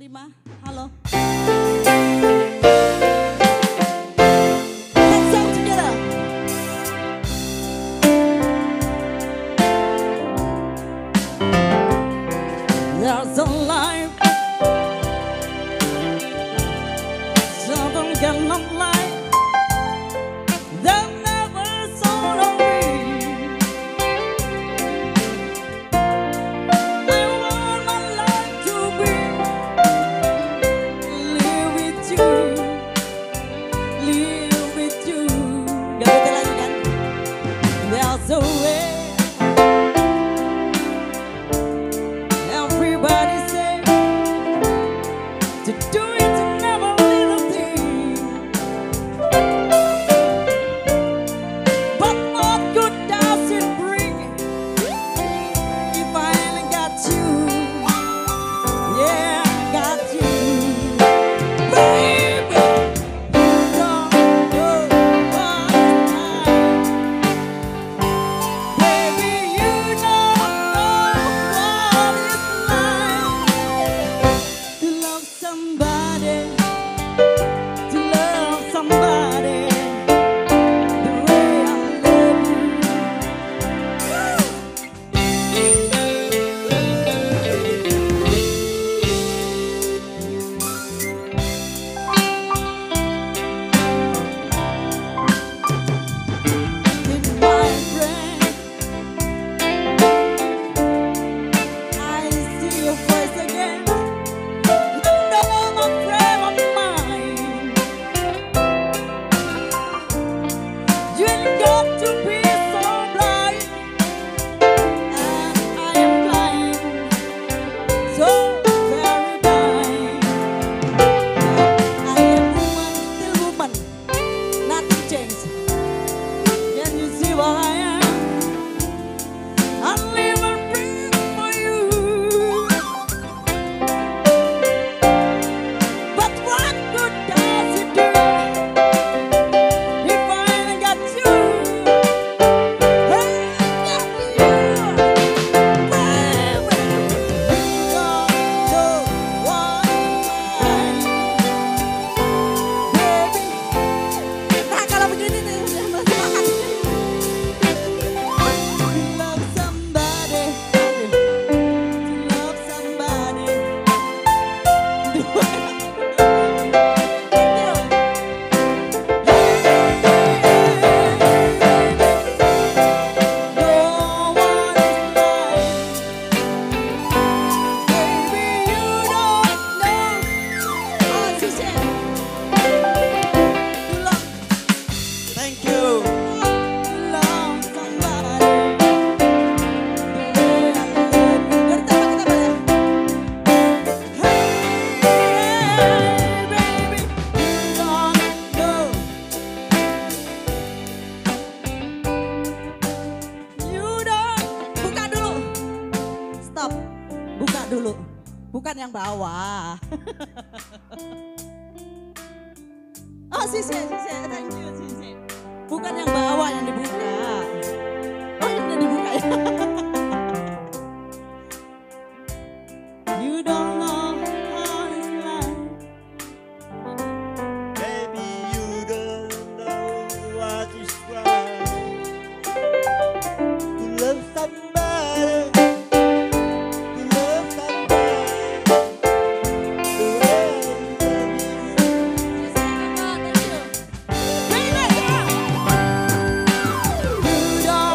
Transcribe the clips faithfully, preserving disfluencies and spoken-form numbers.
Fatima. Halo. There's a life, something cannot lie. They never saw of me. I want my life to be live with you, live with you. Gak betul lagi kan? There's a way. Everybody say to do it to never little thing. But what good does it bring if I ain't got you? Yeah, I got you. Baby, you don't know what it's like. Baby, you don't know what it's like to love somebody, to love somebody the way I love you. With my friend, I see your face again. You know my friend of mine. You ain't got to be so blind, and I am blind, so very blind. I am woman, still woman, nothing changed. Can you see what I am? I live and breathe for you. But what good does it do if I ain't got you? Hey, got you, baby. You don't know what it's like, baby. Nah, kalau begini nih, udah masih makan. To love somebody, to love somebody. Thank you. Buka dulu. Stop. Buka dulu. Bukan yang bawah. Oh, sisi, sisi. Thank you, sisi. Bukan yang bawah yang dibuka. Oh, ini dibuka ya. You don't know how it's like. Baby, you don't know what it's like to love somebody, to love somebody the way I love you. You don't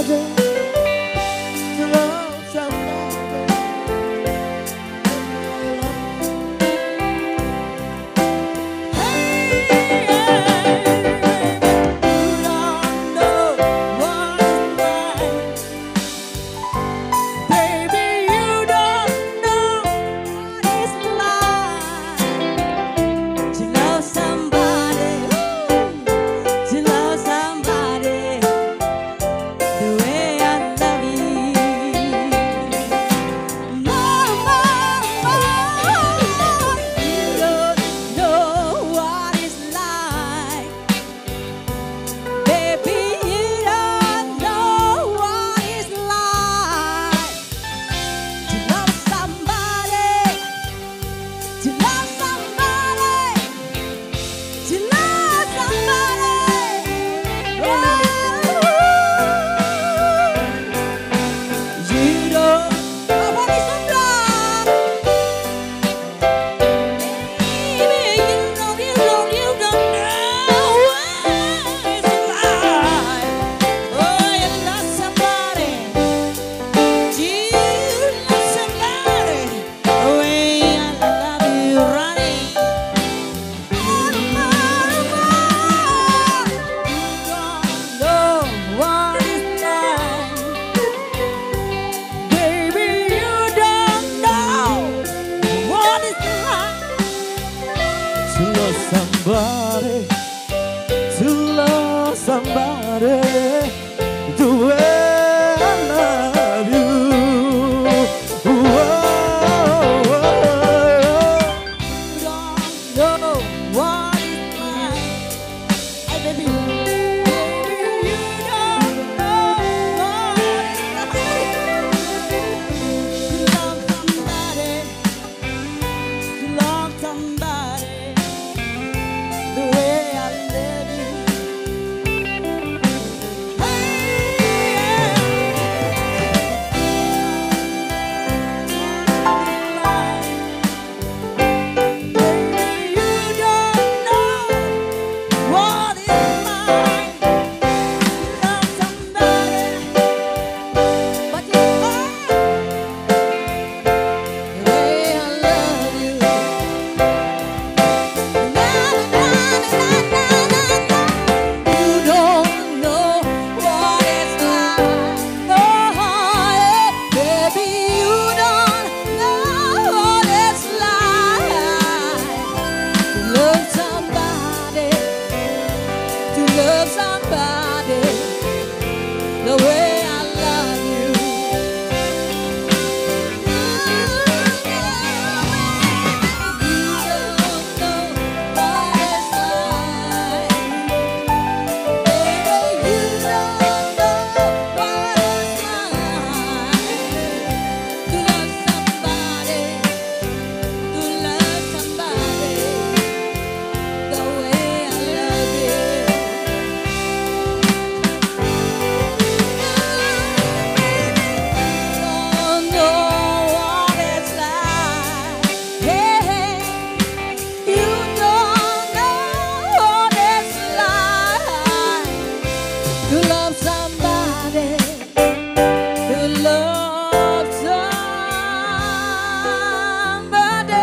to love somebody. Somebody, to love somebody the way I love you. Whoa, You don't know what it's like. Hey, baby. Baby, you don't know what it's like. To love somebody, to love somebody the way I love you. Hey, yeah. Baby, you don't know what it's like to love somebody, but you are the way I love you. Na, na, na, na, na, na. You don't know what it's like. Oh, yeah. Baby, you don't know what it's like to love somebody, to love somebody the way I love you. You don't know what it's like. Baby, you don't know what it's like to love somebody, to love somebody the way I love you. Don't know what it's like. Hey, you don't know what it's like to love somebody, to love somebody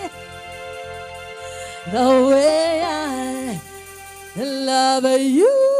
the way I love you.